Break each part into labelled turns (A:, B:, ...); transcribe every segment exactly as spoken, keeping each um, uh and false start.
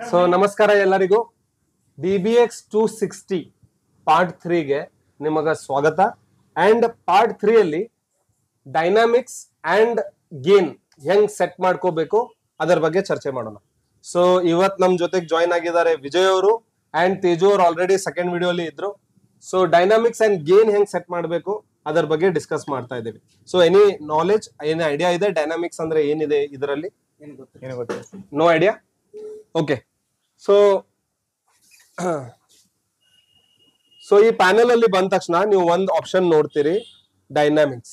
A: So ನಮಸ್ಕಾರ ಎಲ್ಲರಿಗೂ. D B X two sixty part ತ್ರೀಗೆ ನಿಮಗ ಸ್ವಾಗತ. ಅಂಡ್ ಪಾರ್ಟ್ ತ್ರೀ ಅಲ್ಲಿ ಡೈನಾಮಿಕ್ಸ್ ಅಂಡ್ ಗೇನ್ ಹೆಂಗ್ ಸೆಟ್ ಮಾಡ್ಕೋಬೇಕು ಅದರ ಬಗ್ಗೆ ಚರ್ಚೆ ಮಾಡೋಣ. ಸೊ ಇವತ್ ನಮ್ ಜೊತೆಗೆ ಜಾಯಿನ್ ಆಗಿದ್ದಾರೆ ವಿಜಯ್ ಅವರು ಅಂಡ್ ತೇಜು ಅವರು. ಆಲ್ರೆಡಿ ಸೆಕೆಂಡ್ ವಿಡಿಯೋ ಅಲ್ಲಿ ಇದ್ರು. ಸೊ ಡೈನಾಮಿಕ್ಸ್ ಅಂಡ್ ಗೇನ್ ಹೆಂಗ್ ಸೆಟ್ ಮಾಡಬೇಕು ಅದರ ಬಗ್ಗೆ ಡಿಸ್ಕಸ್ ಮಾಡ್ತಾ ಇದ್ದೀವಿ. ಸೊ ಎನಿ ನಾಲೆಜ್, ಏನ್ ಐಡಿಯಾ ಇದೆ ಡೈನಾಮಿಕ್ಸ್ ಅಂದ್ರೆ ಏನಿದೆ ಇದರಲ್ಲಿ? No idea. Okay, so so ಈ ಪ್ಯಾನೆಲ್ ಅಲ್ಲಿ ಬಂದ ತಕ್ಷಣ ನೀವು ಒಂದ್ ಆಪ್ಷನ್ ನೋಡ್ತೀರಿ, ಡೈನಾಮಿಕ್ಸ್.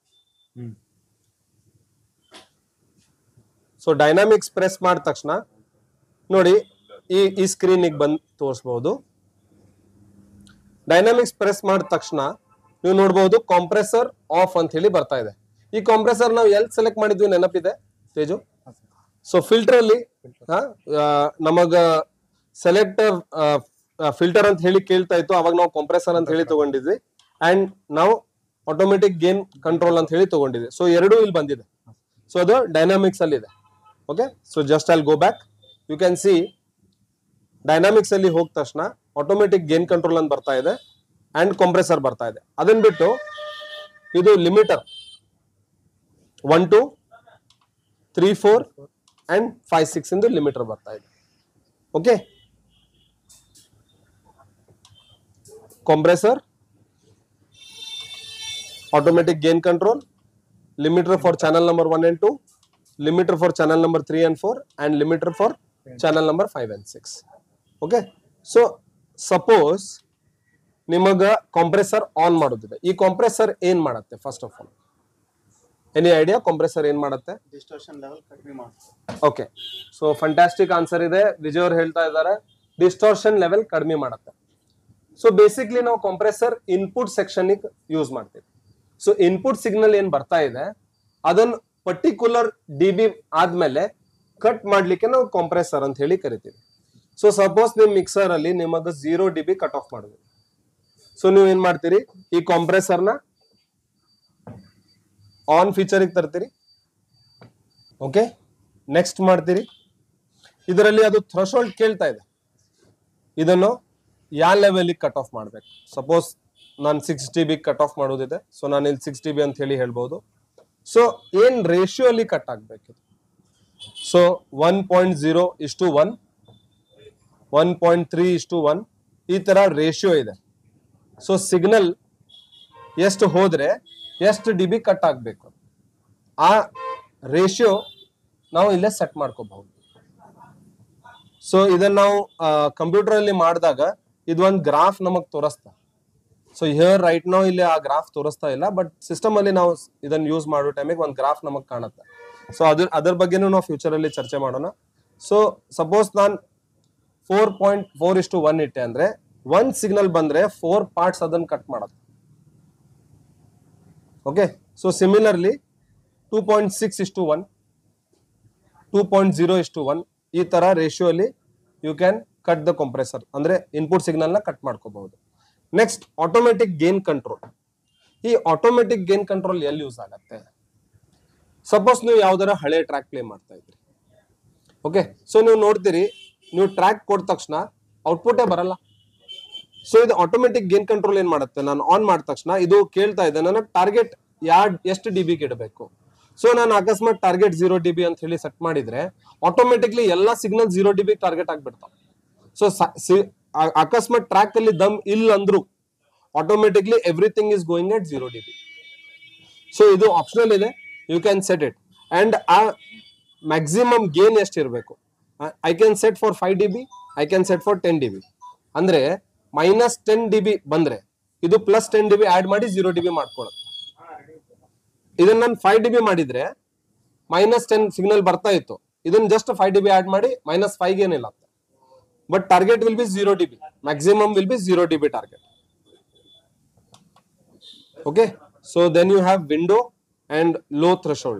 A: ಸೊ ಡೈನಾಮಿಕ್ಸ್ ಪ್ರೆಸ್ ಮಾಡಿದ ತಕ್ಷಣ ನೋಡಿ ಈ ಈ ಸ್ಕ್ರೀನ್ ಬಂದ್ ತೋರಿಸಬಹುದು. ಡೈನಾಮಿಕ್ಸ್ ಪ್ರೆಸ್ ಮಾಡಿದ ತಕ್ಷಣ ನೀವು ನೋಡಬಹುದು ಕಾಂಪ್ರೆಸರ್ ಆಫ್ ಅಂತ ಹೇಳಿ ಬರ್ತಾ ಇದೆ. ಈ ಕಾಂಪ್ರೆಸರ್ ನಾವು ಎಲ್ಲಿ ಸೆಲೆಕ್ಟ್ ಮಾಡಿದ್ವಿ ನೆನಪಿದೆ ತೇಜು? ಸೊ ಫಿಲ್ಟರ್ ಅಲ್ಲಿ ನಮಗ ಸೆಲೆಕ್ಟರ್ ಫಿಲ್ಟರ್ ಅಂತ ಹೇಳಿ ಕೇಳ್ತಾ ಇತ್ತು, ಅವಾಗ ನಾವು ಕಾಂಪ್ರೆಸರ್ ಅಂತ ಹೇಳಿ ತಗೊಂಡಿದ್ವಿ. ಅಂಡ್ ನಾವು ಆಟೋಮೆಟಿಕ್ ಗೇನ್ ಕಂಟ್ರೋಲ್ ಅಂತ ಹೇಳಿ ತಗೊಂಡಿದ್ವಿ. ಸೊ ಎರಡೂ ಇಲ್ಲಿ ಬಂದಿದೆ. ಸೊ ಅದು ಡೈನಾಮಿಕ್ಸ್ ಅಲ್ಲಿ ಇದೆ. Okay, so just I'll go back. You can see dynamics ಅಲ್ಲಿ ಹೋದ ತಕ್ಷಣ ಆಟೋಮೆಟಿಕ್ ಗೇನ್ ಕಂಟ್ರೋಲ್ ಅಂತ ಬರ್ತಾ ಇದೆ ಅಂಡ್ ಕಂಪ್ರೆಸರ್ ಬರ್ತಾ ಇದೆ. ಅದನ್ನ ಬಿಟ್ಟು ಇದು limiter one two three four and five six ಇಂದ ಲಿಮಿಟರ್ ಬರ್ತಾ ಇದೆ. Okay, compressor, automatic gain control, limiter for channel number one and two, limiter for channel number three and four, and limiter for channel number five and six. Okay, so suppose ನಿಮಗ compressor on ಮಾಡೋದಿದೆ. ಈ compressor ಏನ್ ಮಾಡುತ್ತೆ? First of all any idea compressor ಏನ್ ಮಾಡುತ್ತೆ?
B: Distortion level ಕಡಿಮೆ ಮಾಡುತ್ತೆ.
A: Okay, so fantastic answer ಇದೆ. ವಿಜಯ್ ಅವರು ಹೇಳ್ತಾ ಇದ್ದಾರೆ ಡಿಸ್ಟೋರ್ಷನ್ ಲೆವೆಲ್ ಕಡಿಮೆ ಮಾಡುತ್ತೆ. ಸೊ ಬೇಸಿಕ್ಲಿ ನಾವು ಕಂಪ್ರೆಸರ್ ಇನ್ಪುಟ್ ಸೆಕ್ಷನ್ ಯೂಸ್ ಮಾಡ್ತೀವಿ. ಸೊ ಇನ್ಪುಟ್ ಸಿಗ್ನಲ್ ಏನ್ ಬರ್ತಾ ಇದೆ ಅದನ್ನ ಪರ್ಟಿಕ್ಯುಲರ್ ಡಿ ಬಿ ಆದ್ಮೇಲೆ ಕಟ್ ಮಾಡ್ಲಿಕ್ಕೆ ನಾವು ಕಂಪ್ರೆಸರ್ ಅಂತ ಹೇಳಿ ಕರಿತೀವಿ. ಸೊ ಸಪೋಸ್ ನಿಮ್ ಮಿಕ್ಸರ್ ಅಲ್ಲಿ ನಿಮಗ zero D B cut off ಮಾಡುದು. ಸೊ ನೀವು ಏನ್ ಮಾಡ್ತೀರಿ, ಈ ಕಂಪ್ರೆಸರ್ ನ ಆನ್ ಫೀಚರ್ ತರ್ತೀರಿ. ಓಕೆ, ನೆಕ್ಸ್ಟ್ ಮಾಡ್ತೀರಿ. ಇದರಲ್ಲಿ ಅದು ಥ್ರೆಶೋಲ್ಡ್ ಕೇಳ್ತಾ ಇದೆ, ಇದನ್ನು ಯಾವ ಲೆವೆಲ್ ಕಟ್ ಆಫ್ ಮಾಡ್ಬೇಕು. ಸಪೋಸ್ ನಾನು six T B cut off ಮಾಡೋದಿದೆ. ಸೊ ನಾನು ಇಲ್ಲಿ ಸಿಕ್ಸ್ ಟಿ ಬಿ ಅಂತ ಹೇಳಿ ಹೇಳ್ಬಹುದು. ಸೊ ಏನ್ ರೇಷಿಯೋ ಅಲ್ಲಿ ಕಟ್ ಆಗ್ಬೇಕು? So one point zero is to one, one point three is to one, ಈ ತರ ರೇಷಿಯೋ ಇದೆ. ಸೊ ಸಿಗ್ನಲ್ ಎಷ್ಟು ಹೋದ್ರೆ ಎಷ್ಟು ಡಿ ಬಿ ಕಟ್ ಆಗ್ಬೇಕು, ಆ ರೇಷಿಯೋ ನಾವು ಇಲ್ಲೇ ಸೆಟ್ ಮಾಡ್ಕೋಬಹುದು. ಸೊ ಇದನ್ನ ನಾವು ಕಂಪ್ಯೂಟರ್ ಅಲ್ಲಿ ಮಾಡಿದಾಗ ಇದು ಒಂದು ಗ್ರಾಫ್ ನಮಗ್ ತೋರಿಸ್ತಾ. ಸೊ ಹಿಯರ್ ರೈಟ್ ನಾವು ಇಲ್ಲಿ ಆ ಗ್ರಾಫ್ ತೋರಿಸ್ತಾ ಇಲ್ಲ, ಬಟ್ ಸಿಸ್ಟಮ್ ಅಲ್ಲಿ ನಾವು ಇದನ್ನ ಯೂಸ್ ಮಾಡೋ ಟೈಮಿಗೆ ಒಂದು ಗ್ರಾಫ್ ನಮಗ್ ಕಾಣುತ್ತೆ. ಸೊ ಅದ್ರ ಅದ್ರ ಬಗ್ಗೆನೂ ನಾವು ಫ್ಯೂಚರ್ ಅಲ್ಲಿ ಚರ್ಚೆ ಮಾಡೋಣ. ಸೊ ಸಪೋಸ್ ನಾನು ಫೋರ್ ಪಾಯಿಂಟ್ ಫೋರ್ ಇಷ್ಟು ಒನ್ ಇಟ್ಟೆ ಅಂದ್ರೆ ಒಂದ್ ಸಿಗ್ನಲ್ ಬಂದ್ರೆ ಫೋರ್ ಪಾರ್ಟ್ಸ್ ಅದನ್ನ ಕಟ್ ಮಾಡುತ್ತೆ. Okay, so similarly two point six ಇಷ್ಟು ಒನ್, ಟೂ ಪಾಯಿಂಟ್ ಜೀರೋ ಇಷ್ಟು ಒನ್, ಈ ತರ ರೇಷಿಯೋ ಅಲ್ಲಿ you can cut the compressor, ಅಂದ್ರೆ ಇನ್ಪುಟ್ ಸಿಗ್ನಲ್ ನ ಕಟ್ ಮಾಡ್ಕೋಬಹುದು. Next automatic gain control. ಈ ಆಟೋಮೆಟಿಕ್ ಗೇನ್ ಕಂಟ್ರೋಲ್ ಎಲ್ಲಿ ಯೂಸ್ ಆಗತ್ತೆ? ಸಪೋಸ್ ನೀವು ಯಾವ್ದಾರ ಹಳೆ ಟ್ರ್ಯಾಕ್ ಪ್ಲೇ ಮಾಡ್ತಾ ಇದ್ರಿ. ಓಕೆ, ಸೊ ನೀವು ನೋಡ್ತೀರಿ, ನೀವು ಟ್ರ್ಯಾಕ್ ಕೊಟ್ಟ ತಕ್ಷಣ ಔಟ್ಪುಟೇ ಬರಲ್ಲ. ಸೊ ಇದು ಆಟೋಮೆಟಿಕ್ ಗೇನ್ ಕಂಟ್ರೋಲ್ ಏನ್ ಮಾಡುತ್ತೆ, ನಾನು ಆನ್ ಮಾಡಿದ ತಕ್ಷಣ ಇದು ಕೇಳ್ತಾ ಇದೆ ನನಗೆ ಟಾರ್ಗೆಟ್ ಯಾರ್ಡ್ ಎಷ್ಟು ಡಿ ಬಿ ಇಡಬೇಕು. ಸೊ ನಾನು ಅಕಸ್ಮಾತ್ ಟಾರ್ಗೆಟ್ ಜೀರೋ ಡಿ ಬಿ ಅಂತ ಹೇಳಿ ಸೆಟ್ ಮಾಡಿದ್ರೆ ಆಟೋಮೆಟಿಕ್ಲಿ ಎಲ್ಲಾ signal zero D B target ಆಗ್ಬಿಡ್ತಾವ. ಸೊ ಅಕಸ್ಮಾತ್ ಟ್ರ್ಯಾಕ್ ಅಲ್ಲಿ ದಮ್ ಇಲ್ಲ ಅಂದ್ರು automatically everything is going at zero D B. So ಇದು ಆಪ್ಷನಲ್ ಇದೆ, you can set it. And ಆ ಮ್ಯಾಕ್ಸಿಮಮ್ ಗೇನ್ ಎಷ್ಟು ಇರಬೇಕು, I can set for five D B, I can set for ten D B. ಅಂದ್ರೆ minus ten D B ಬಂದ್ರೆ ಇದು plus ten D B add ಮಾಡಿ zero D B ಮಾಡ್ಕೊಳ್ಳುತ್ತೆ. ಇದನ್ನ ನಾನು five D B ಮಾಡಿದ್ರೆ minus ten signal ಬರ್ತಾ ಇತ್ತು, ಇದನ್ನ just five D B add ಮಾಡಿ ಮೈನಸ್ ಫೈವ್ ಏನಿಲ್ಲ. But target will be zero D B. Maximum will be zero D B target. Okay. So then you have window and low threshold.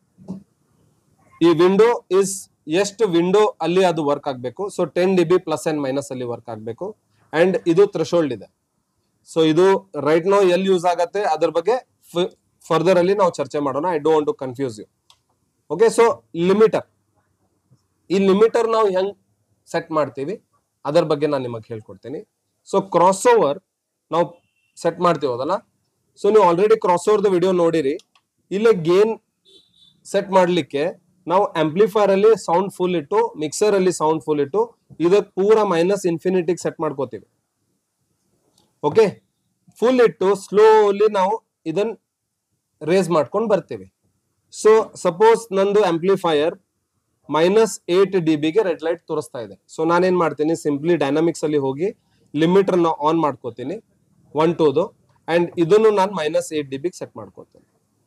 A: ಈ window is ಎಷ್ಟು window ಅಲ್ಲಿ ಅದು work ಆಗಬೇಕು. So ten D B plus and minus ಅಲ್ಲಿ work ಆಗಬೇಕು. And ಇದು threshold ಇದೆ. So ಇದು ರೈಟ್ ನೋ ಎಲ್ಲಿ ಯೂಸ್ ಆಗತ್ತೆ ಅದ್ರ ಬಗ್ಗೆ ಫರ್ದರ್ ಅಲ್ಲಿ ನಾವು ಚರ್ಚೆ ಮಾಡೋಣ. I don't want to confuse you. Okay, so limiter. ಈ ಲಿಮಿಟರ್ ನಾವು ಹೆಂಗ್ ಸೆಟ್ ಮಾಡ್ತೀವಿ ಅದರ ಬಗ್ಗೆ ನಾನು ನಿಮಗೆ ಹೇಳ್ಕೊಡ್ತೀನಿ. ಸೊ ಕ್ರಾಸ್ ಓವರ್ ನಾವು ಸೆಟ್ ಮಾಡ್ತೀವದಲ್ಲ, ಸೊ ನೀವು ಆಲ್ರೆಡಿ ಕ್ರಾಸ್ ಓವರ್ದ ವಿಡಿಯೋ ನೋಡಿರಿ. ಇಲ್ಲೇ ಗೇನ್ ಸೆಟ್ ಮಾಡ್ಲಿಕ್ಕೆ ನಾವು ಆಂಪ್ಲಿಫೈರ್ ಅಲ್ಲಿ ಸೌಂಡ್ ಫುಲ್ ಇಟ್ಟು, ಮಿಕ್ಸರ್ ಅಲ್ಲಿ ಸೌಂಡ್ ಫುಲ್ ಇಟ್ಟು ಇದಕ್ಕೆ ಪೂರ ಮೈನಸ್ ಇನ್ಫಿನಿಟಿಗೆ ಸೆಟ್ ಮಾಡ್ಕೋತೀವಿ. ಓಕೆ, ಫುಲ್ ಇಟ್ಟು ಸ್ಲೋಲಿ ನಾವು ಇದನ್ನ ರೇಸ್ ಮಾಡ್ಕೊಂಡು ಬರ್ತೀವಿ. ಸೊ ಸಪೋಸ್ ನಂದು ಆಂಪ್ಲಿಫೈಯರ್ ಮೈನಸ್ ಏಟ್ ಡಿ ಬಿಗೆ ರೆಡ್ ಲೈಟ್ ತೋರಿಸ್ತಾ ಇದೆ. ಸೊ ನಾನೇನ್ ಮಾಡ್ತೀನಿ, ಸಿಂಪ್ಲಿ ಡೈನಾಮಿಕ್ಸ್ ಅಲ್ಲಿ ಹೋಗಿ ಲಿಮಿಟರ್ ನ ಆನ್ ಮಾಡ್ಕೋತೀನಿ ಒನ್ ಟೂದು, ಅಂಡ್ ಇದನ್ನು ನಾನು ಮೈನಸ್ ಏಟ್ ಡಿ ಬಿಗೆ ಸೆಟ್ ಮಾಡ್ಕೋತೀನಿ.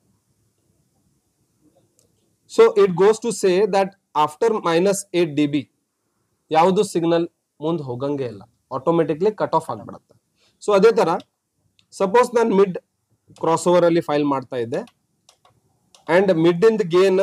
A: So it goes to say that after minus eight D B ಯಾವುದು ಸಿಗ್ನಲ್ ಮುಂದೆ ಹೋಗಂಗೆ ಇಲ್ಲ, ಆಟೋಮೆಟಿಕ್ಲಿ ಕಟ್ ಆಫ್ ಆಗ್ಬಿಡುತ್ತೆ. ಸೊ ಅದೇ ತರ ಸಪೋಸ್ ನಾನು ಮಿಡ್ ಕ್ರಾಸ್ ಓವರ್ ಅಲ್ಲಿ ಫೈಲ್ ಮಾಡ್ತಾ ಇದ್ದೆ ಅಂಡ್ ಮಿಡ್ ಇಂದ ಗೇನ್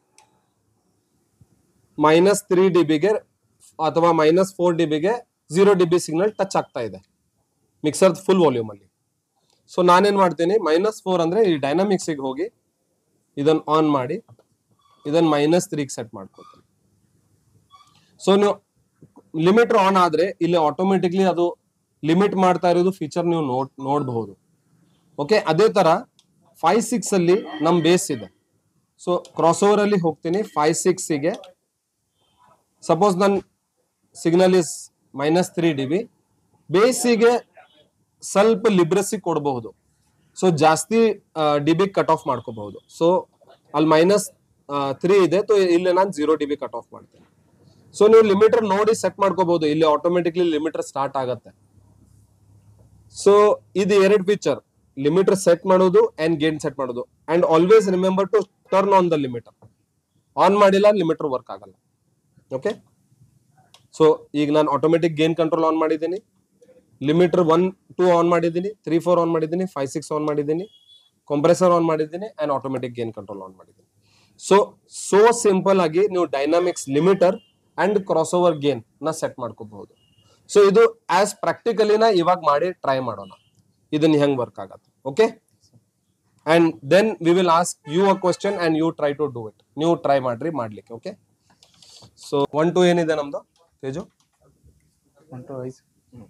A: ಮೈನಸ್ ತ್ರೀ ಡಿ ಬಿಗೆ ಅಥವಾ ಮೈನಸ್ ಫೋರ್ ಡಿ ಬಿಗೆ zero D B signal touch ಆಗ್ತಾ ಇದೆ ಮಿಕ್ಸರ್ ಫುಲ್ ವಾಲ್ಯೂಮ್ ಅಲ್ಲಿ. ಸೊ ನಾನೇನ್ ಮಾಡ್ತೀನಿ, ಮೈನಸ್ ಫೋರ್ ಅಂದ್ರೆ ಈ ಡೈನಾಮಿಕ್ಸ್ ಹೋಗಿ ಇದನ್ನ ಆನ್ ಮಾಡಿ ಇದನ್ನ ಮೈನಸ್ ತ್ರೀಗೆ ಸೆಟ್ ಮಾಡ್ಕೊತೀನಿ. ಸೊ ನೀವು ಲಿಮಿಟರ್ ಆನ್ ಆದ್ರೆ ಇಲ್ಲಿ ಆಟೋಮೆಟಿಕ್ಲಿ ಅದು ಲಿಮಿಟ್ ಮಾಡ್ತಾ ಇರೋದು ಫೀಚರ್ ನೀವು ನೋಡ್ ನೋಡಬಹುದು. ಓಕೆ, ಅದೇ ತರ ಫೈವ್ ಸಿಕ್ಸ್ ಅಲ್ಲಿ ನಮ್ ಬೇಸ್ ಇದೆ. ಸೊ ಕ್ರಾಸ್ ಓವರ್ ಅಲ್ಲಿ ಹೋಗ್ತೀನಿ ಫೈವ್ ಸಿಕ್ಸ್ ಗೆ. ಸಪೋಸ್ ನನ್ signal is minus three D B, ಬೇಸಿಗೆ ಸ್ವಲ್ಪ ಲಿಬ್ರಸಿ ಕೊಡಬಹುದು. ಸೊ ಜಾಸ್ತಿ ಡಿ ಬಿ ಕಟ್ ಆಫ್ ಮಾಡ್ಕೋಬಹುದು. ಸೊ ಅಲ್ಲಿ ಮೈನಸ್ ತ್ರೀ ಇದೆ, ಸೊ ಇಲ್ಲಿ ನಾನು zero D B cut off ಮಾಡ್ತೀನಿ. ಸೊ ನೀವು ಲಿಮಿಟರ್ ನೋಡಿ ಸೆಟ್ ಮಾಡ್ಕೋಬಹುದು, ಇಲ್ಲಿ ಆಟೋಮೆಟಿಕ್ಲಿ ಲಿಮಿಟರ್ ಸ್ಟಾರ್ಟ್ ಆಗತ್ತೆ. ಸೊ ಇದು ಎರಡು ಫೀಚರ್, ಲಿಮಿಟರ್ ಸೆಟ್ ಮಾಡೋದು ಅಂಡ್ ಗೇನ್ ಸೆಟ್ ಮಾಡೋದು. And always remember to turn on the limiter. On ಮಾಡಿಲ್ಲ ಲಿಮಿಟರ್ ವರ್ಕ್ ಆಗಲ್ಲ. ಓಕೆ, ಸೊ ಈಗ ನಾನು ಆಟೋಮೆಟಿಕ್ ಗೇನ್ ಕಂಟ್ರೋಲ್ ಆನ್ ಮಾಡಿದ್ದೀನಿ, ಲಿಮಿಟರ್ ಒನ್ ಟೂ ಆನ್ ಮಾಡಿದ್ದೀನಿ, ತ್ರೀ ಫೋರ್ ಆನ್ ಮಾಡಿದ್ದೀನಿ, ಫೈವ್ ಸಿಕ್ಸ್ ಆನ್ ಮಾಡಿದ್ದೀನಿ, ಕಂಪ್ರೆಸರ್ ಆನ್ ಮಾಡಿದ್ದೀನಿ and automatic gain control on ಮಾಡಿದ್ದೀನಿ. ಸೊ ಸೋ ಸಿಂಪಲ್ ಆಗಿ ನೀವು dynamics limiter and cross over gain ನ ಸೆಟ್ ಮಾಡ್ಕೋಬಹುದು. ಸೊ ಇದು ಆಸ್ ಪ್ರಾಕ್ಟಿಕಲಿ ನ ಇವಾಗ ಮಾಡಿ ಟ್ರೈ ಮಾಡೋಣ ಇದನ್ನ ಹೆಂಗ್ ವರ್ಕ್ ಆಗತ್ತೆ. Okay, and then we will ask you a question and you try to do it. ನೀವು ಟ್ರೈ ಮಾಡ್ರಿ ಮಾಡ್ಲಿಕ್ಕೆ. ಓಕೆ, ಸೊ ಒನ್ ಟು ಏನಿದೆ ನಮ್ದು Teju?
B: One two highs.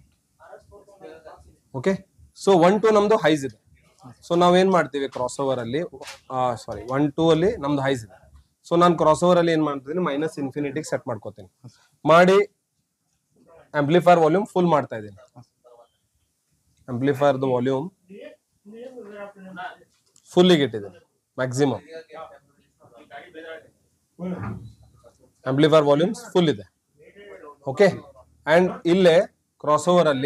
A: Okay, so one two ನಮ್ದು ಹೈಸ್ ಇದೆ. ಸೊ ನಾವೇನ್ ಮಾಡ್ತೀವಿ ಕ್ರಾಸ್ ಓವರ್ ಅಲ್ಲಿ, ಸಾರಿ ಒನ್ ಟೂ ಅಲ್ಲಿ ನಮ್ದು ಹೈಸ್ ಇದೆ. ಸೊ ನಾನು ಕ್ರಾಸ್ ಓವರ್ ಅಲ್ಲಿ ಏನ್ ಮಾಡ್ತೀನಿ, ಮೈನಸ್ ಇನ್ಫಿನಿಟಿಗೆ ಸೆಟ್ ಮಾಡ್ಕೋತೀನಿ. ಮಾಡಿ ಆಂಪ್ಲಿಫೈರ್ ವಾಲ್ಯೂಮ್ ಫುಲ್ ಮಾಡ್ತಾ ಇದ್ದೀನಿ. ಆಂಪ್ಲಿಫೈರ್ ವಾಲ್ಯೂಮ್ ಫುಲ್ಲಿಗೆ ಇಟ್ಟಿದ್ದೀನಿ ಮ್ಯಾಕ್ಸಿಮಮ್. ಆಂಪ್ಲಿಫೈರ್ ವಾಲ್ಯೂಮ್ಸ್ ಫುಲ್ ಇದೆ. ಓಕೆ, ಅಂಡ್ ಇಲ್ಲೇ ಕ್ರಾಸ್ ಓವರ್ ಅಲ್ಲಿ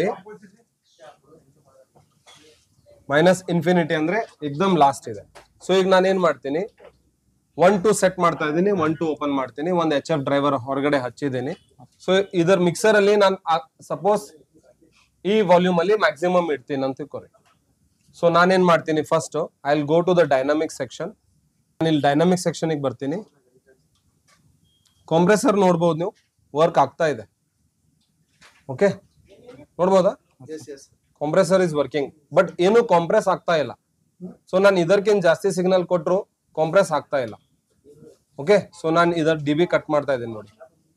A: ಮೈನಸ್ ಇನ್ಫಿನಿಟಿ ಅಂದ್ರೆ ಎಕ್ದಮ್ ಲಾಸ್ಟ್ ಇದೆ. ಸೊ ಈಗ ನಾನು ಏನ್ ಮಾಡ್ತೀನಿ, ಒನ್ ಟು ಸೆಟ್ ಮಾಡ್ತಾ ಇದ್ದೀನಿ, ಒನ್ ಟು ಓಪನ್ ಮಾಡ್ತೀನಿ, ಒಂದ್ ಎಚ್ ಎಫ್ ಡ್ರೈವರ್ ಹೊರಗಡೆ ಹಚ್ಚಿದ್ದೀನಿ. ಸೊ ಇದರ ಮಿಕ್ಸರ್ ಅಲ್ಲಿ ನಾನು ಸಪೋಸ್ ಈ ವಾಲ್ಯೂಮ್ ಅಲ್ಲಿ ಮ್ಯಾಕ್ಸಿಮಮ್ ಇಡ್ತೀನಿ ಅಂತ ತಿಳ್ಕೊರಿ. ಸೊ ನಾನೇನ್ ಮಾಡ್ತೀನಿ, first I will go to the dynamic section. ನಾನು ಇಲ್ಲಿ ಡೈನಾಮಿಕ್ ಸೆಕ್ಷನ್ ಗೆ ಬರ್ತೀನಿ. ಕಾಂಪ್ರೆಸರ್ ನೋಡ್ಬೋದು ನೀವು, ವರ್ಕ್ ಆಗ್ತಾ ಇದೆ. ಓಕೆ, ನೋಡ್ಬೋದಾ? ಕಾಂಪ್ರೆಸರ್ ಇಸ್ ವರ್ಕಿಂಗ್, ಬಟ್ ಏನು ಕಾಂಪ್ರೆಸ್ ಆಗ್ತಾ ಇಲ್ಲ. ಸೊ ನಾನು ಇದಕ್ಕಿಂತ ಜಾಸ್ತಿ ಸಿಗ್ನಲ್ ಕೊಟ್ಟರು ಕಾಂಪ್ರೆಸ್ ಆಗ್ತಾ ಇಲ್ಲ. ಓಕೆ, ಸೊ ನಾನು ಇದರ ಡಿ ಬಿ ಕಟ್ ಮಾಡ್ತಾ ಇದ್ದೀನಿ ನೋಡಿ.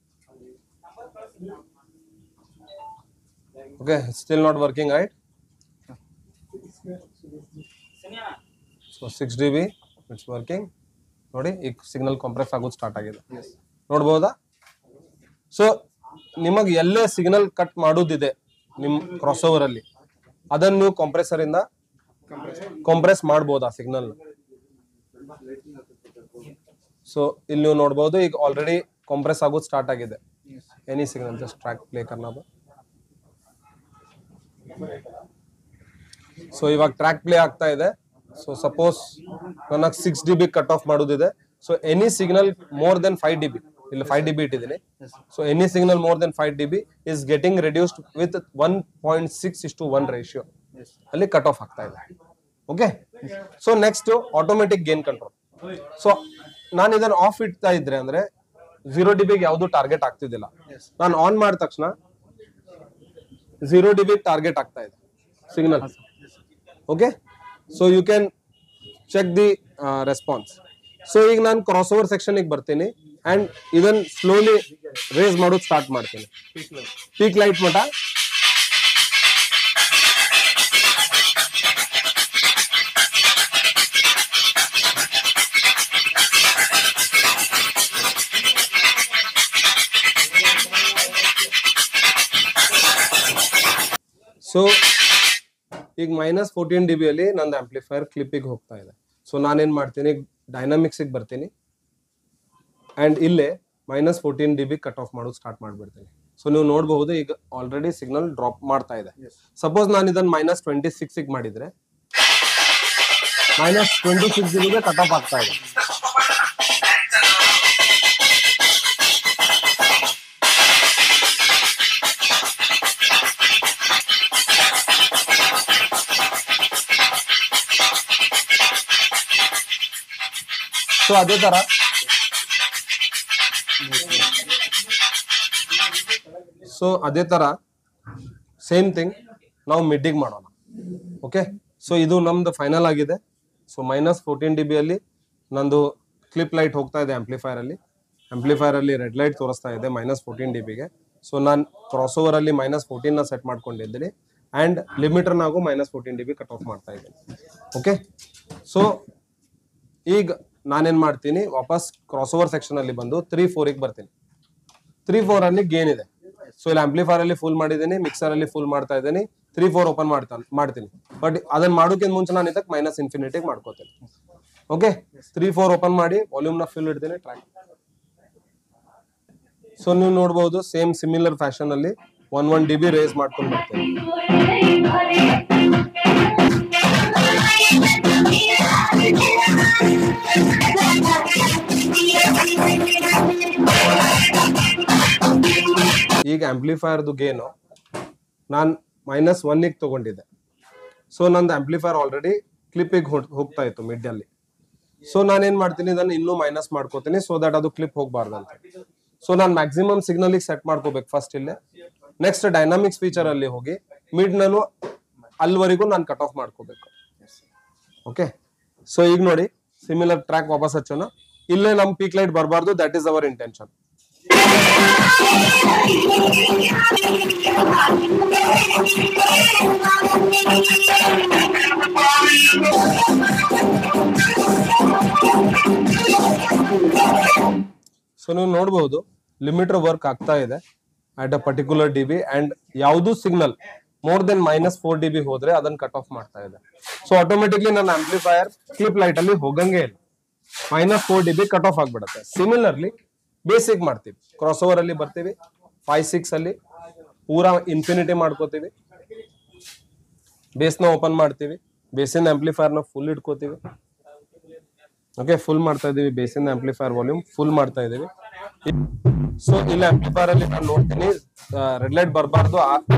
A: Okay, still not working right. So six D B it's working ನೋಡಿ. ಈಗ ಸಿಗ್ನಲ್ ಕಾಂಪ್ರೆಸ್ ಆಗೋದು ಸ್ಟಾರ್ಟ್ ಆಗಿದೆ, ನೋಡ್ಬೋದಾ? ಸೊ ನಿಮಗೆ ಎಲ್ಲೇ ಸಿಗ್ನಲ್ ಕಟ್ ಮಾಡೋದಿದೆ ನಿಮ್ ಕ್ರಾಸ್ ಓವರ್ ಅಲ್ಲಿ, ಅದನ್ನು ನೀವು ಕಂಪ್ರೆಸರ್ ಇಂದ ಕಂಪ್ರೆಸ್ ಮಾಡಬಹುದು ಆ ಸಿಗ್ನಲ್. ಸೊ ಇಲ್ಲಿ ನೀವು ನೋಡಬಹುದು, ಈಗ ಆಲ್ರೆಡಿ ಕಂಪ್ರೆಸ್ ಆಗೋದು ಸ್ಟಾರ್ಟ್ ಆಗಿದೆ. Any signal just track play ಕರ್ನಾದು. ಸೊ ಇವಾಗ ಟ್ರ್ಯಾಕ್ ಪ್ಲೇ ಆಗ್ತಾ ಇದೆ. ಸೊ ಸಪೋಸ್ ನನಗೆ six D B cut off ಮಾಡೋದಿದೆ. So any signal more than five D B, ಇಲ್ಲಿ ಫೈವ್ ಡಿ ಬಿ ಇಟ್ಟಿದ್ದೀನಿ. So any signal more than five D B is getting reduced with one point six is to one ratio ಅಲ್ಲಿ cut off ಆಗ್ತಾ ಇದೆ. Okay, so next automatic gain control. So ನಾನು ಇದನ್ನ of ಇಡ್ತಾ ಇದ್ರೆ ಅಂದ್ರೆ zero D ಬಿಗೆ ಯಾವ್ದು ಟಾರ್ಗೆಟ್ ಆಗ್ತಿದ್ದಿಲ್ಲ. ನಾನು ಆನ್ ಮಾಡಿದ ತಕ್ಷಣ ಜೀರೋ ಡಿ ಬಿ ಟಾರ್ಗೆಟ್ ಆಗ್ತಾ ಇದೆ signal. Okay, so you can check the response. So ಈಗ ನಾನು ಕ್ರಾಸ್ ಓವರ್ ಸೆಕ್ಷನ್ ಬರ್ತೀನಿ. ಅಂಡ್ ಇದನ್ನ ಸ್ಲೋಲಿ ರೇಸ್ ಮಾಡೋದು ಸ್ಟಾರ್ಟ್ ಮಾಡ್ತೀನಿ. ಪೀಕ್ ಲೈಟ್ ಮಟ ಸೊ ಈಗ ಮೈನಸ್ ಫೋರ್ಟೀನ್ ಡಿ ಬಿಯಲ್ಲಿ ನಂದು ಆಂಪ್ಲಿಫೈರ್ ಕ್ಲಿಪ್ಪಿಗೆ ಹೋಗ್ತಾ ಇದೆ. ಸೊ ನಾನೇನ್ ಮಾಡ್ತೀನಿ, ಡೈನಾಮಿಕ್ಸಿಗೆ ಬರ್ತೀನಿ ಅಂಡ್ ಇಲ್ಲೇ minus fourteen D B cut off ಮಾಡೋದು ಸ್ಟಾರ್ಟ್ ಮಾಡ್ಬಿಡ್ತೀನಿ. ಸೊ ನೀವು ನೋಡಬಹುದು ಈಗ ಆಲ್ರೆಡಿ ಸಿಗ್ನಲ್ ಡ್ರಾಪ್ ಮಾಡ್ತಾ ಇದೆ. ಸಪೋಸ್ ನಾನು ಇದನ್ನ ಮೈನಸ್ ಟ್ವೆಂಟಿ ಸಿಕ್ಸ್ ಮಾಡಿದ್ರೆ ಮೈನಸ್ ಟ್ವೆಂಟಿ ಸಿಕ್ಸ್ ಡಿ ಬಿಗೆ ಕಟ್ ಆಫ್ ಆಗ್ತಾ ಇದೆ. ಸೊ ಅದೇ ತರ ಸೊ ಅದೇ ತರ ಸೇಮ್ ಥಿಂಗ್ ನಾವು ಮಿಡ್ಡಿಗೆ ಮಾಡೋಣ. ಓಕೆ, ಸೊ ಇದು ನಮ್ದು ಫೈನಲ್ ಆಗಿದೆ. So minus fourteen D B ಅಲ್ಲಿ ನಂದು ಕ್ಲಿಪ್ ಲೈಟ್ ಹೋಗ್ತಾ ಇದೆ ಆಂಪ್ಲಿಫೈರ್ ಅಲ್ಲಿ. ಆಂಪ್ಲಿಫೈರ್ ಅಲ್ಲಿ ರೆಡ್ ಲೈಟ್ ತೋರಿಸ್ತಾ ಇದೆ ಮೈನಸ್ ಫೋರ್ಟೀನ್ ಡಿ ಬಿಗೆ. ಸೊ ನಾನು ಕ್ರಾಸ್ ಓವರ್ ಅಲ್ಲಿ ಮೈನಸ್ ಫೋರ್ಟೀನ್ ನ ಸೆಟ್ ಮಾಡ್ಕೊಂಡಿದ್ದೀನಿ ಅಂಡ್ ಲಿಮಿಟರ್ ನಾವು minus fourteen D B cut off ಮಾಡ್ತಾ ಇದ್ದೀನಿ. ಓಕೆ, ಸೊ ಈಗ ನಾನೇನ್ ಮಾಡ್ತೀನಿ, ವಾಪಸ್ ಕ್ರಾಸ್ ಓವರ್ ಸೆಕ್ಷನ್ ಅಲ್ಲಿ ಬಂದು ತ್ರೀ ಫೋರ್ ಬರ್ತೀನಿ. ತ್ರೀ ಫೋರ್ ಅಲ್ಲಿ ಗೇನ್ ಇದೆ. ಸೊ ಇಲ್ಲಿ ಆಂಪ್ಲಿಫೈರ್ ಅಲ್ಲಿ ಫುಲ್ ಮಾಡಿದ್ದೀನಿ, ಮಿಕ್ಸರ್ ಅಲ್ಲಿ ಫುಲ್ ಮಾಡ್ತಾ ಇದ್ದೀನಿ, ತ್ರೀ ಫೋರ್ ಓಪನ್ ಮಾಡ್ತಾನೆ ಮಾಡ್ತೀನಿ. ಬಟ್ ಅದನ್ನ ಮಾಡೋಕ್ಕಿಂತ ಮುಂಚೆ ನಾನು ಇದಕ್ಕೆ ಮೈನಸ್ ಇನ್ಫಿನಿಟಿಗೆ ಮಾಡ್ಕೋತೀನಿ. ಓಕೆ, ತ್ರೀ ಫೋರ್ ಓಪನ್ ಮಾಡಿ ವಾಲ್ಯೂಮ್ ನ ಫುಲ್ ಇಡ್ತೀನಿ ಟ್ರ್ಯಾಕ್. ಸೊ ನೀವು ನೋಡಬಹುದು ಸೇಮ್ ಸಿಮಿಲರ್ ಫ್ಯಾಷನ್ ಅಲ್ಲಿ one one D B raise ಮಾಡ್ಕೊಂಡು ಬರ್ತೀನಿ. ಈಗ ಆಂಪ್ಲಿಫೈರ್ದು ಗೇನು ನಾನು ಮೈನಸ್ ಒನ್ನಿಗೆ ತಗೊಂಡಿದ್ದೆ. ಸೊ ನಂದು ಆಂಪ್ಲಿಫೈರ್ ಆಲ್ರೆಡಿ ಕ್ಲಿಪ್ಪಿಗೆ ಹೋಗ್ತಾ ಇತ್ತು ಮಿಡ್ ಅಲ್ಲಿ. ಸೊ ನಾನೇನ್ ಮಾಡ್ತೀನಿ, ಇದನ್ನು ಇನ್ನೂ ಮೈನಸ್ ಮಾಡ್ಕೋತೀನಿ ಸೊ ದಟ್ ಅದು ಕ್ಲಿಪ್ ಹೋಗ್ಬಾರ್ದಂತ. ಸೊ ನಾನು ಮ್ಯಾಕ್ಸಿಮಮ್ ಸಿಗ್ನಲ್ ಸೆಟ್ ಮಾಡ್ಕೋಬೇಕು ಫಸ್ಟ್ ಇಲ್ಲೇ. ನೆಕ್ಸ್ಟ್ ಡೈನಾಮಿಕ್ಸ್ ಫೀಚರ್ ಅಲ್ಲಿ ಹೋಗಿ ಮಿಡ್ ನಾನು ಅಲ್ಲಿವರೆಗೂ ನಾನು ಕಟ್ ಆಫ್ ಮಾಡ್ಕೋಬೇಕು. ಓಕೆ, ಸೊ ಈಗ ನೋಡಿ ಸಿಮಿಲರ್ ಟ್ರ್ಯಾಕ್ ವಾಪಸ್ ಹಚ್ಚೋಣ. ಇಲ್ಲೇ ನಮ್ ಪೀಕ್ ಲೈಟ್ ಬರಬಾರ್ದು, that is our intention. So ನೀವು ನೋಡಬಹುದು ಲಿಮಿಟರ್ ವರ್ಕ್ ಆಗ್ತಾ ಇದೆ at a particular D B and ಯಾವುದು signal more than minus four D B ಹೋದ್ರೆ ಅದನ್ನ ಕಟ್ ಆಫ್ ಮಾಡ್ತಾ ಇದೆ. ಸೊ ಆಟೋಮೆಟಿಕ್ಲಿ ನನ್ನ ಆಂಪ್ಲಿಫೈಯರ್ ಕ್ಲಿಪ್ ಲೈಟ್ ಅಲ್ಲಿ ಹೋಗಂಗೆ ಇಲ್ಲ, minus four D B cut off ಆಗ್ಬಿಡುತ್ತೆ. ಸಿಮಿಲರ್ಲಿ ಬೇಸಿಕ್ ಮಾಡ್ತೀವಿ, ಕ್ರಾಸ್ ಓವರ್ ಅಲ್ಲಿ ಬರ್ತೀವಿ, ಫೈವ್ ಸಿಕ್ಸ್ ಅಲ್ಲಿ ಪೂರಾ ಇನ್ಫಿನಿಟಿ ಮಾಡ್ಕೋತೀವಿ, ಬೇಸ್ ನ ಓಪನ್ ಮಾಡ್ತೀವಿ, ಬೇಸಿನ್ ಆಂಪ್ಲಿಫೈರ್ ನ ಫುಲ್ ಇಟ್ಕೋತೀವಿ. ಓಕೆ, ಫುಲ್ ಮಾಡ್ತಾ ಇದೀವಿ, ಬೇಸಿನ್ ಆಂಪ್ಲಿಫೈರ್ ವಾಲ್ಯೂಮ್ ಫುಲ್ ಮಾಡ್ತಾ ಇದೀವಿ. ಸೊ ಇಲ್ಲಿ ಆಂಪ್ಲಿಫೈರ್ ಅಲ್ಲಿ ನಾನು ನೋಡ್ತೀನಿ ರೆಡ್ ಲೈಟ್ ಬರಬಾರ್ದು.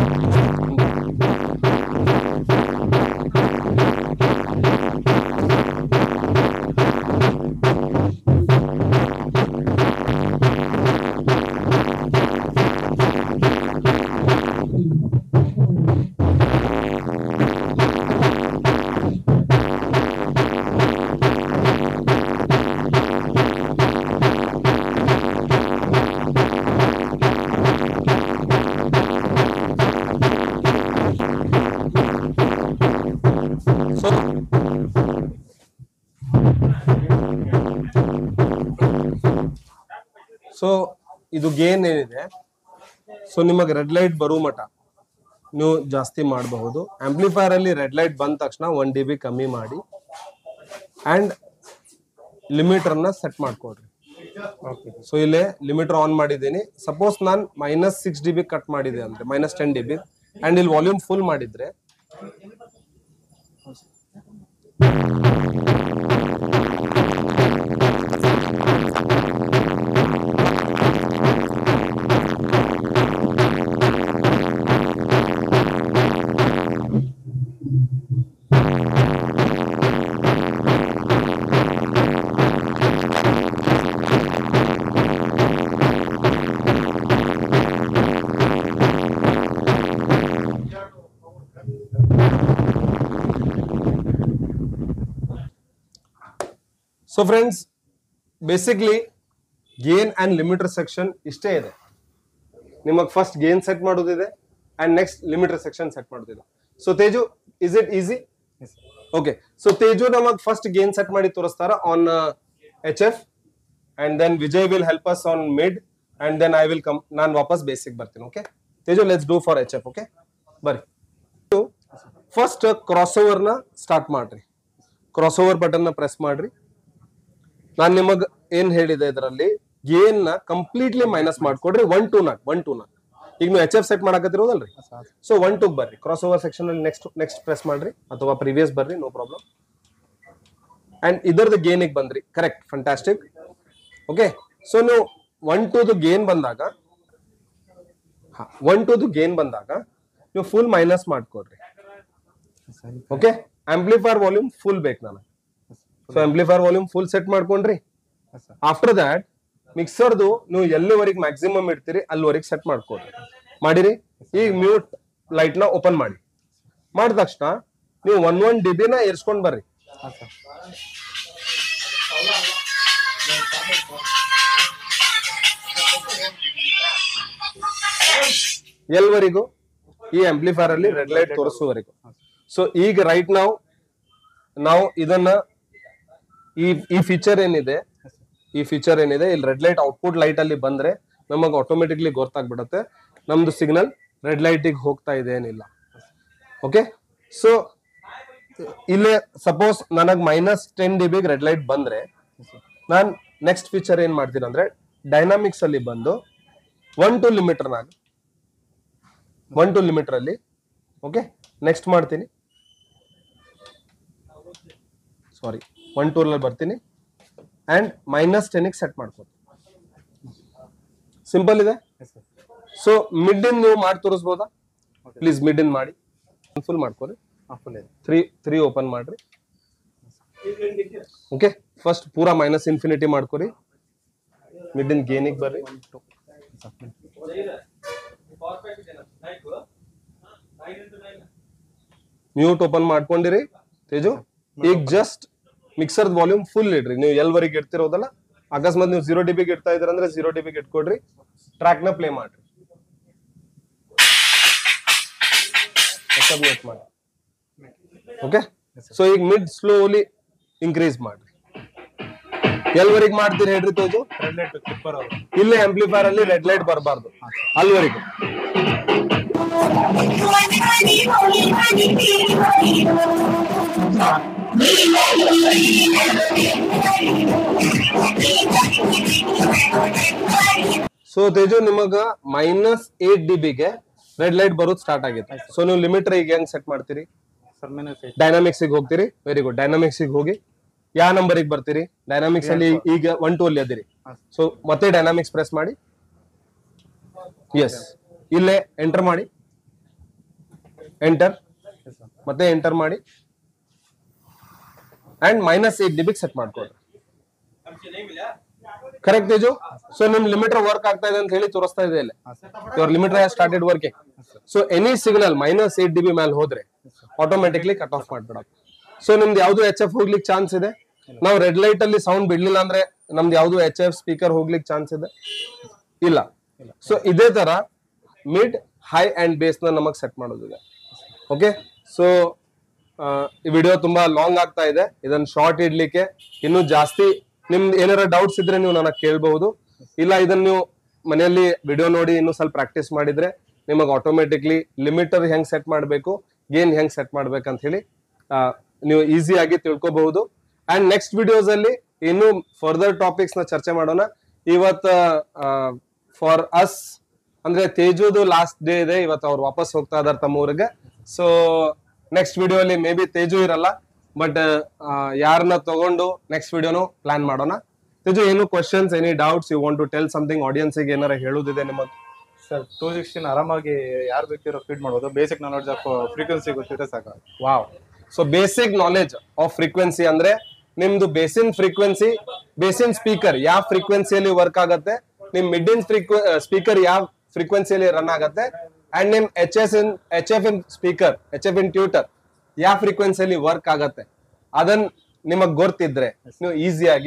A: ಸೊ ಇದು ಗೇನ್ ಏನಿದೆ, ಸೊ ನಿಮಗೆ ರೆಡ್ ಲೈಟ್ ಬರೋ ಮಟ ನೀವು ಜಾಸ್ತಿ ಮಾಡಬಹುದು. ಆಂಪ್ಲಿಫೈರ್ ಅಲ್ಲಿ ರೆಡ್ ಲೈಟ್ ಬಂದ ತಕ್ಷಣ ಒನ್ ಡಿ ಬಿ ಕಮ್ಮಿ ಮಾಡಿ ಅಂಡ್ ಲಿಮಿಟರ್ ನ ಸೆಟ್ ಮಾಡ್ಕೊಡ್ರಿ. ಸೊ ಇಲ್ಲೇ ಲಿಮಿಟರ್ ಆನ್ ಮಾಡಿದ್ದೀನಿ. ಸಪೋಸ್ ನಾನು minus six D B cut ಮಾಡಿದೆ ಅಂದ್ರೆ minus ten D B and ಇಲ್ಲಿ ವಾಲ್ಯೂಮ್ ಫುಲ್ ಮಾಡಿದ್ರೆ so friends, basically gain and limiter section ಇಷ್ಟೇ ಇದೆ. ನಿಮಗೆ ಫಸ್ಟ್ ಗೇನ್ ಸೆಟ್ ಮಾಡೋದಿದೆ and next limiter section set ಮಾಡೋದಿದೆ. So Teju, is it easy? Okay, so Teju ನಮಗ್ ಫಸ್ಟ್ ಗೇನ್ ಸೆಟ್ ಮಾಡಿ ತೋರಿಸ್ತಾರ on H F and then Vijay will help us on mid and then I will come, ನಾನು ವಾಪಸ್ basic ಬರ್ತೀನಿ. Okay Teju, let's do for H F. Okay ಬರ್ರಿ. First cross over ನ start ಮಾಡ್ರಿ. Cross over button ನ press ಮಾಡ್ರಿ. ನಾನ್ ನಿಮಗ್ ಏನ್ ಹೇಳಿದೆ ಇದರಲ್ಲಿ, ಗೇನ್ ನ ಕಂಪ್ಲೀಟ್ಲಿ ಮೈನಸ್ ಮಾಡ್ಕೊಡ್ರಿ one two not one two not. ಈಗ ನೀವು ಎಚ್ ಎಫ್ ಸೆಟ್ ಮಾಡಕತ್ತಿರೋದಲ್ರಿ, ಸೊ ಒನ್ ಟು ಬರ್ರಿ. ಕ್ರಾಸ್ ಓವರ್ ಸೆಕ್ಷನ್ ಅಲ್ಲಿ ನೆಕ್ಸ್ಟ್ ನೆಕ್ಸ್ಟ್ ಪ್ರೆಸ್ ಮಾಡ್ರಿ ಅಥವಾ ಪ್ರೀವಿಯಸ್ ಬರ್ರಿ, ನೋ ಪ್ರಾಬ್ಲಮ್. ಅಂಡ್ ಇದರದ ಗೇನ್ ಬಂದ್ರಿ, ಕರೆಕ್ಟ್, ಫಂಟಾಸ್ಟಿಕ್. ಓಕೆ, ಸೊ ನೀವು ಒನ್ ಟು ದು ಗೇನ್ ಬಂದಾಗ ಒನ್ ಟು ದು ಗೇನ್ ಬಂದಾಗ ನೀವು ಫುಲ್ ಮೈನಸ್ ಮಾಡ್ಕೊಡ್ರಿ. ಓಕೆ, ಆಂಪ್ಲಿಫೈರ್ ವಾಲ್ಯೂಮ್ ಫುಲ್ ಬೇಕು ನನಗೆ. So amplifier volume full set ಮಾಡ್ಕೊಂಡ್ರಿ. ಆಫ್ಟರ್ ದಟ್ ಮಿಕ್ಸರ್ದು ನೀವು ಎಲ್ಲಿವರೆಗೆ ಮ್ಯಾಕ್ಸಿಮಮ್ ಇಡ್ತೀರಿ ಅಲ್ಲಿವರೆಗೆ ಸೆಟ್ ಮಾಡ್ಕೊಡ್ರಿ. ಮಾಡಿರಿ. ಈಗ ಮ್ಯೂಟ್ ಲೈಟ್ ನ ಓಪನ್ ಮಾಡಿ. ಮಾಡಿದ ತಕ್ಷಣ ನೀವು ಒನ್ ಒನ್ ಡಿಬಿನ ಏರ್ಸ್ಕೊಂಡ್ ಬರ್ರಿ. ಎಲ್ವರೆಗೂ ಈ ಆಂಪ್ಲಿಫೈರ್ ಅಲ್ಲಿ ರೆಡ್ ಲೈಟ್ ತೋರಿಸುವವರೆಗೂ. ಸೊ ಈಗ ರೈಟ್ ನಾವು ನಾವು ಇದನ್ನ ಈ ಈ ಫೀಚರ್ ಏನಿದೆ ಈ ಫೀಚರ್ ಏನಿದೆ ಇಲ್ಲಿ ರೆಡ್ ಲೈಟ್ ಔಟ್ಪುಟ್ ಲೈಟ್ ಅಲ್ಲಿ ಬಂದ್ರೆ ನಮಗೆ ಆಟೋಮೆಟಿಕ್ಲಿ ಗೊತ್ತಾಗ್ಬಿಡುತ್ತೆ ನಮ್ದು ಸಿಗ್ನಲ್ ರೆಡ್ ಲೈಟಿಗೆ ಹೋಗ್ತಾ ಇದೆ ಏನಿಲ್ಲ. ಓಕೆ, ಸೊ ಇಲ್ಲೇ ಸಪೋಸ್ ನನಗ್ ಮೈನಸ್ ಟೆನ್ ಡಿ ಬಿಗ್ ರೆಡ್ ಲೈಟ್ ಬಂದ್ರೆ ನಾನ್ ನೆಕ್ಸ್ಟ್ ಫೀಚರ್ ಏನ್ ಮಾಡ್ತೀನಿ ಅಂದ್ರೆ ಡೈನಾಮಿಕ್ಸ್ ಅಲ್ಲಿ ಬಂದು ಒನ್ ಟು ಲಿಮಿಟರ್ ನಾಗ ಒನ್ ಟು ಲಿಮಿಟರ್ ಅಲ್ಲಿ ಓಕೆ ನೆಕ್ಸ್ಟ್ ಮಾಡ್ತೀನಿ. ಸಾರಿ, ಒನ್ ಟೂ ಅಲ್ಲಿ ಬರ್ತೀನಿ ಅಂಡ್ ಮೈನಸ್ ಟೆನ್ಗೆ ಸೆಟ್ ಮಾಡ್ತೀನಿ. ಸಿಂಪಲ್ ಇದೆ. ಸೊ ಮಿಡ್ ಇನ್ ನೀವು ಮಾಡಿ ತೋರಿಸ್ಬೋದಾ ಪ್ಲೀಸ್? ಮಿಡ್ ಇನ್ ಮಾಡಿ ಫುಲ್ ಮಾಡ್ಕೊರಿ. ತ್ರೀ ತ್ರೀ ಓಪನ್ ಮಾಡ್ರಿ. ಓಕೆ, ಫಸ್ಟ್ ಪೂರಾ ಮೈನಸ್ ಇನ್ಫಿನಿಟಿ ಮಾಡ್ಕೊರಿ. ಮಿಡ್ ಇನ್ ಗೇನಿಗೆ ಬರ್ರಿ. ಮ್ಯೂಟ್ ಓಪನ್ ಮಾಡ್ಕೊಂಡಿರಿ ತೇಜು. ಈಗ ಜಸ್ಟ್ ಮಿಕ್ಸರ್ ವಾಲ್ಯೂಮ್ ಫುಲ್ ಇಡ್ರಿ. ನೀವು ಎಲ್ವರೆಗೆ ಇಡ್ತಿರೋದಲ್ಲ, ಅಕಸ್ಮಾತ್ ನೀವು ಜೀರೋ ಡಿಬಿಗೆ ಇಡ್ತಾ ಇದ್ರ ಅಂದ್ರೆ ಜೀರೋ ಡಿಬಿಗೆ ಇಟ್ಕೊಡ್ರಿ. ಟ್ರ್ಯಾಕ್ ನ ಪ್ಲೇ ಮಾಡ್ರಿ. ಮಾಡಿ ಓಕೆ. ಸೊ ಈಗ ಮಿಡ್ ಸ್ಲೋಲಿ ಇನ್ಕ್ರೀಸ್ ಮಾಡ್ರಿ. ಎಲ್ವರೆಗೆ ಮಾಡ್ತೀರಿ ಹೇಳ್ರಿ ತೇಜು? ಇಲ್ಲೇ ಆಂಪ್ಲಿಫೈರ್ ಅಲ್ಲಿ ರೆಡ್ ಲೈಟ್ ಬರಬಾರ್ದು ಅಲ್ಲಿವರೆಗೂ. ಸೊ ತೇಜು ನಿಮಗ ಮೈನಸ್ ಏಟ್ ಡಿಬಿಗೆ ರೆಡ್ ಲೈಟ್ ಬರೋದು ಸ್ಟಾರ್ಟ್ ಆಗಿತ್ತು. ಸೊ ನೀವು ಲಿಮಿಟರ್ ಈಗ ಹೆಂಗ್ ಸೆಟ್ ಮಾಡ್ತೀರಿ? ಡೈನಾಮಿಕ್ಸ್ ಹೋಗ್ತೀರಿ. Very good. ಡೈನಾಮಿಕ್ಸ್ ಹೋಗಿ ಯಾವ ನಂಬರಿಗೆ ಬರ್ತೀರಿ? ಡೈನಾಮಿಕ್ಸ್ ಅಲ್ಲಿ ಈಗ ಒನ್ ಟು ಅಲ್ಲಿ ಅದಿರಿ. ಸೊ ಮತ್ತೆ ಡೈನಾಮಿಕ್ಸ್ ಪ್ರೆಸ್ ಮಾಡಿ. ಎಸ್, ಇಲ್ಲೇ ಎಂಟರ್ ಮಾಡಿ. ಎಂಟರ್, ಮತ್ತೆ ಎಂಟರ್ ಮಾಡಿ ಅಂಡ್ ಮೈನಸ್ ಏಟ್ ಡಿಬಿಗೆ ಸೆಟ್ ಮಾಡ್ಕೊಳ್ರಿ. ಕರೆಕ್ಟ್ ತೇಜು? ಸೊ ನಿಮ್ ಲಿಮಿಟರ್ ವರ್ಕ್ ಆಗ್ತಾ ಇದೆ ಅಂತ ಹೇಳಿ ತೋರಿಸ್ತಾ ಇದೆ ಇಲ್ಲಿ. Your limiter has started working. So any signal minus eight DB ಮೇಲೆ ಹೋದ್ರೆ ಆಟೋಮೆಟಿಕ್ಲಿ ಕಟ್ ಆಫ್ ಮಾಡ್ಬಿಡೋದು. ಸೊ ನಿಮ್ದು ಯಾವ್ದು ಎಚ್ ಎಫ್ ಹೋಗ್ಲಿಕ್ಕೆ ಚಾನ್ಸ್ ಇದೆ? ನಾವು ರೆಡ್ ಲೈಟ್ ಅಲ್ಲಿ ಸೌಂಡ್ ಬಿಡ್ಲಿಲ್ಲ ಅಂದ್ರೆ ನಮ್ದು ಯಾವ್ದು ಎಚ್ ಎಫ್ ಸ್ಪೀಕರ್ ಹೋಗ್ಲಿಕ್ಕೆ ಚಾನ್ಸ್ ಇದೆ? ಇಲ್ಲ. ಸೊ ಇದೇ ತರ ಮಿಡ್, ಹೈ ಅಂಡ್ ಬೇಸ್ ನ ನಮಗ್ ಸೆಟ್ ಮಾಡೋದಿದೆ. ಓಕೆ, ಸೊ ಈ ವಿಡಿಯೋ ತುಂಬಾ ಲಾಂಗ್ ಆಗ್ತಾ ಇದೆ. ಇದನ್ನ ಶಾರ್ಟ್ ಇಡ್ಲಿಕ್ಕೆ ಇನ್ನು ಜಾಸ್ತಿ ನಿಮ್ದು ಏನಾರ ಡೌಟ್ಸ್ ಇದ್ರೆ ನೀವು ನನಗೆ ಕೇಳಬಹುದು. ಇಲ್ಲ ಇದನ್ನ ನೀವು ಮನೆಯಲ್ಲಿ ವಿಡಿಯೋ ನೋಡಿ ಇನ್ನು ಸ್ವಲ್ಪ ಪ್ರಾಕ್ಟೀಸ್ ಮಾಡಿದ್ರೆ ನಿಮಗೆ ಆಟೋಮೆಟಿಕ್ಲಿ ಲಿಮಿಟರ್ ಹೆಂಗ್ ಸೆಟ್ ಮಾಡಬೇಕು, ಗೇನ್ ಹೆಂಗ್ ಸೆಟ್ ಮಾಡ್ಬೇಕಂತ ಹೇಳಿ ನೀವು ಈಸಿಯಾಗಿ ತಿಳ್ಕೊಬಹುದು. ಅಂಡ್ ನೆಕ್ಸ್ಟ್ ವಿಡಿಯೋಸ್ ಅಲ್ಲಿ ಇನ್ನು ಫರ್ದರ್ ಟಾಪಿಕ್ಸ್ ನ ಚರ್ಚೆ ಮಾಡೋಣ. ಇವತ್ತ ಫಾರ್ ಅಸ್ ಅಂದ್ರೆ ತೇಜುದು ಲಾಸ್ಟ್ ಡೇ ಇದೆ ಇವತ್ತು. ಅವ್ರು ವಾಪಸ್ ಹೋಗ್ತಾ ಇದಾರೆ ತಮ್ಮ ಊರಿಗೆ. ಸೊ ನೆಕ್ಸ್ಟ್ ವಿಡಿಯೋ ಅಲ್ಲಿ ಮೇ ಬಿ ತೇಜು ಇರಲ್ಲ, ಬಟ್ ಯಾರನ್ನ ತಗೊಂಡು ನೆಕ್ಸ್ಟ್ ವಿಡಿಯೋನು ಪ್ಲಾನ್ ಮಾಡೋಣ. ತೇಜು, ಏನು questions, any doubts, you want to tell something audience ಗೆ ಏನಾರ ಹೇಳುದಿದೆ ನಿಮಗೆ?
B: ಸರ್, ಟೂ ಸಿಕ್ಸ್ಟೀನ್ ಆರಾಮಾಗಿ ಯಾರು ಬೇಕಿರೋ ಫೀಡ್ ಮಾಡ್ಬೋದು. ಬೇಸಿಕ್ ನಾಲೆಡ್ಜ್ ಆಫ್ ಫ್ರೀಕ್ವೆನ್ಸಿ ಗೊತ್ತಿದ್ರೆ ಸಾಕು.
A: Wow. So basic knowledge of frequency ಅಂದ್ರೆ ನಿಮ್ದು ಬೇಸಿನ್ ಫ್ರೀಕ್ವೆನ್ಸಿ, ಬೇಸಿನ್ ಸ್ಪೀಕರ್ ಯಾವ ಫ್ರೀಕ್ವೆನ್ಸಿಯಲ್ಲಿ ವರ್ಕ್ ಆಗತ್ತೆ, ನಿಮ್ ಮಿಡ್ ಇನ್ ಫ್ರೀಕ್ವೆ ಸ್ಪೀಕರ್ ಯಾವ ಫ್ರೀಕ್ವೆನ್ಸಿಯಲ್ಲಿ ರನ್ ಆಗತ್ತೆ, ಅಂಡ್ ನಿಮ್ H S in H F in speaker, H F in tweeter ಯಾವ ಫ್ರೀಕ್ವೆನ್ಸಿಯಲ್ಲಿ ವರ್ಕ್ ಆಗತ್ತೆ, ಅದನ್ನ ನಿಮಗ್ ಗೊತ್ತಿದ್ರೆ ನೀವು ಈಸಿಯಾಗಿ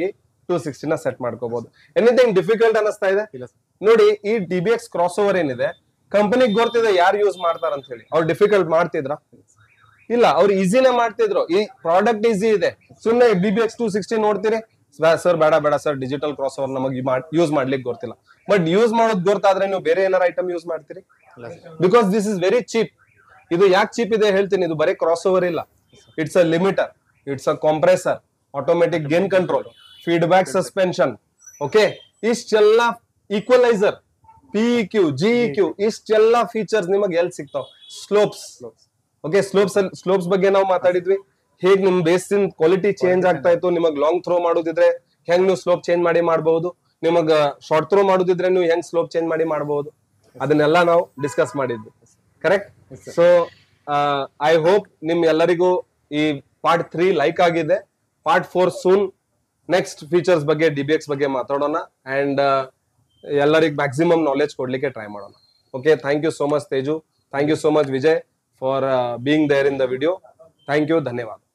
A: ಟೂ ಸಿಕ್ಸ್ಟಿನ ಸೆಟ್ ಮಾಡ್ಕೋಬಹುದು. ಎನಿಥಿಂಗ್ ಡಿಫಿಕಲ್ಟ್ ಅನಿಸ್ತಾ ಇದೆ?
B: ಇಲ್ಲ ಸರ್.
A: ನೋಡಿ, ಈ D B X crossover ಏನಿದೆ, ಕಂಪನಿಗೆ ಗೊತ್ತಿದೆ ಯಾರು ಯೂಸ್ ಮಾಡ್ತಾರ ಅಂತ ಹೇಳಿ. ಅವ್ರು ಡಿಫಿಕಲ್ಟ್ ಮಾಡ್ತಿದ್ರ? ಇಲ್ಲ, ಅವ್ರು ಈಸಿನೇ ಮಾಡ್ತಿದ್ರು. ಈ ಪ್ರಾಡಕ್ಟ್ ಈಸಿ ಇದೆ. ಸುಮ್ಮನೆ D B X two sixty ನೋಡ್ತೀರಿ, ಸರ್ ಬೇಡ ಬೇಡ ಸರ್, ಡಿಜಿಟಲ್ ಕ್ರಾಸ್ ಓವರ್ ನಮಗೆ ಯೂಸ್ ಮಾಡ್ಲಿಕ್ಕೆ ಗೊತ್ತಿಲ್ಲ. ಬಟ್ ಯೂಸ್ ಮಾಡೋದು ಗೊತ್ತಾದ್ರೆ ನೀವು ಬೇರೆ ಏನಾರ ಐಟಮ್ ಯೂಸ್ ಮಾಡ್ತೀರಿ? Because this is very cheap. ಇದು ಯಾಕೆ ಚೀಪ್ ಇದೆ ಹೇಳ್ತೀನಿ. ಇದು ಬರೀ ಕ್ರಾಸ್ ಓವರ್ ಇಲ್ಲ, it's a limiter, it's a compressor, automatic gain control, feedback suspension, okay, ಇಷ್ಟೆಲ್ಲ equaliser, P Q, G Q, ಇಷ್ಟೆಲ್ಲ ಫೀಚರ್ಸ್ ನಿಮಗೆ ಎಲ್ಲಿ ಸಿಗ್ತಾವ? ಸ್ಲೋಪ್ಸ್. ಓಕೆ, ಸ್ಲೋಪ್ಸ್ ಸ್ಲೋಪ್ಸ್ ಬಗ್ಗೆ ನಾವು ಮಾತಾಡಿದ್ವಿ. ಹೇಗ್ ನಿಮ್ ಬೇಸಿನ ಕ್ವಾಲಿಟಿ ಚೇಂಜ್ ಆಗ್ತಾ ಇತ್ತು. ನಿಮಗ್ ಲಾಂಗ್ ಥ್ರೋ ಮಾಡೋದಿದ್ರೆ ಹೆಂಗ್ ನೀವು ಸ್ಲೋಪ್ ಚೇಂಜ್ ಮಾಡಿ ಮಾಡಬಹುದು, ನಿಮಗ ಶಾರ್ಟ್ ಥ್ರೋ ಮಾಡೋದಿದ್ರೆ ನೀವು ಹೆಂಗ್ ಸ್ಲೋಪ್ ಚೇಂಜ್ ಮಾಡಿ ಮಾಡಬಹುದು, ಅದನ್ನೆಲ್ಲ ನಾವು ಡಿಸ್ಕಸ್ ಮಾಡಿದ್ವಿ. ಕರೆಕ್ಟ್? ಸೊ ಐ ಹೋಪ್ ನಿಮ್ ಎಲ್ಲರಿಗೂ ಈ ಪಾರ್ಟ್ ತ್ರೀ ಲೈಕ್ ಆಗಿದೆ. Part four soon next features ಬಗ್ಗೆ, ಡಿ ಬಿ ಎಕ್ಸ್ ಬಗ್ಗೆ ಮಾತಾಡೋಣ ಅಂಡ್ ಎಲ್ಲರಿಗೂ ಮ್ಯಾಕ್ಸಿಮಮ್ ನಾಲೆಜ್ ಕೊಡ್ಲಿಕ್ಕೆ ಟ್ರೈ ಮಾಡೋಣ. Okay, thank you so much Teju, thank you so much Vijay for being there in the video. Thank you, ಧನ್ಯವಾದ.